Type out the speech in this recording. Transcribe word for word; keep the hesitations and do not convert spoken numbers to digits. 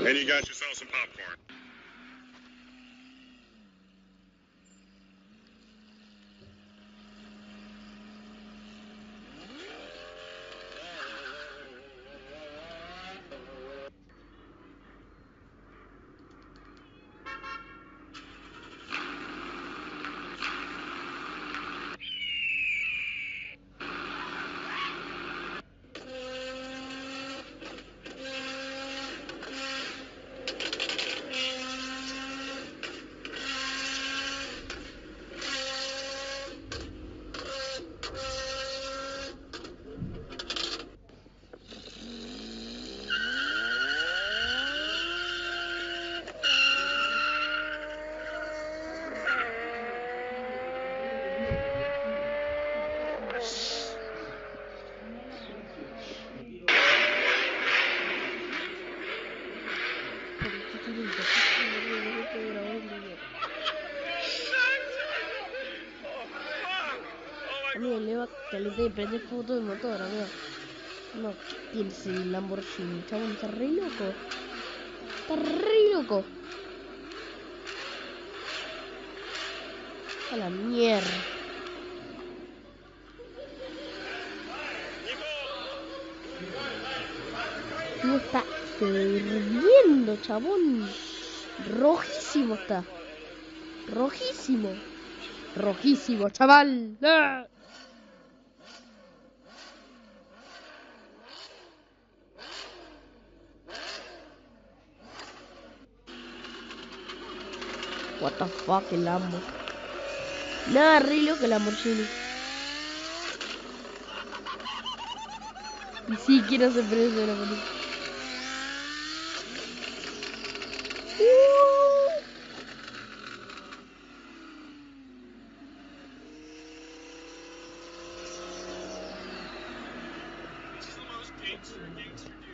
And you got yourself some popcorn. Amigo, le va caliente y prende foto de motor, amigo. No, tienes el Lamborghini, chabón, está re loco. Está re loco. A la mierda. No está hirviendo, chabón. Rojísimo está. Rojísimo. Rojísimo, chaval. ¡Ah! What the fuck, el Lambo. Nada, re loco el Lamborghini. Ni siquiera se prende la película. Uh. This is the most gangster gangster